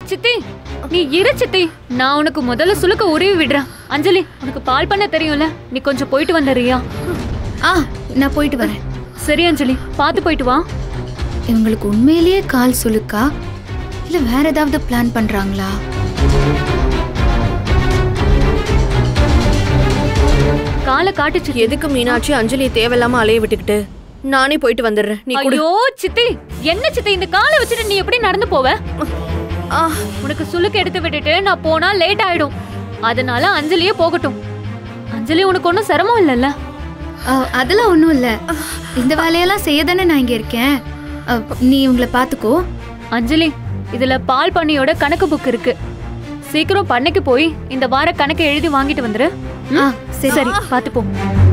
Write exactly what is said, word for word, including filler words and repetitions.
சித்தி நீ இரு சித்தி, நான் உனக்கு முதல்ல சுளுக்க உருவி விடுறேன். அஞ்சலி உனக்கு பால் பண்ண தெரியும்ல, நீ கொஞ்சம் போயிட்டு வந்துறியா? ஆ நான் போயிட்டு வரேன். சரி அஞ்சலி, பார்த்து போயிட்டு வா. இவங்களுக்கு உண்மையிலேயே கால் சுளுக்கா இல்ல வேற ஏதாவது பிளான் பண்றாங்களா? காலை காட்டுச்சு. எதுக்கு மீனாட்சி அஞ்சலியை தேவையில்லாம அலைய விட்டுக்கிட்டு? நானே போயிட்டு வந்துடுறேன். நீ கூட. ஐயோ சித்தி, என்ன சித்தி இந்த காலை வச்சுட்டு நீ எப்படி நடந்து போவ? உனக்கு சுளுக்கு எடுத்து விட்டுட்டு நான் போனா லேட் ஆயிடும். அதனால அஞ்சலியே போகட்டும். அஞ்சலி உனக்கு ஒன்றும் சிரமம் இல்லைல்ல? அதெல்லாம் ஒன்றும் இல்லை. இந்த வேலையெல்லாம் செய்ய தானே நான் இங்கே இருக்கேன். நீ இவங்களை பார்த்துக்கோ. அஞ்சலி, இதுல பால் பண்ணையோட கணக்கு புக் இருக்கு. சீக்கிரம் பண்ணைக்கு போய் இந்த வார கணக்கை எழுதி வாங்கிட்டு வந்துரு. சரி சரி, பார்த்து போ.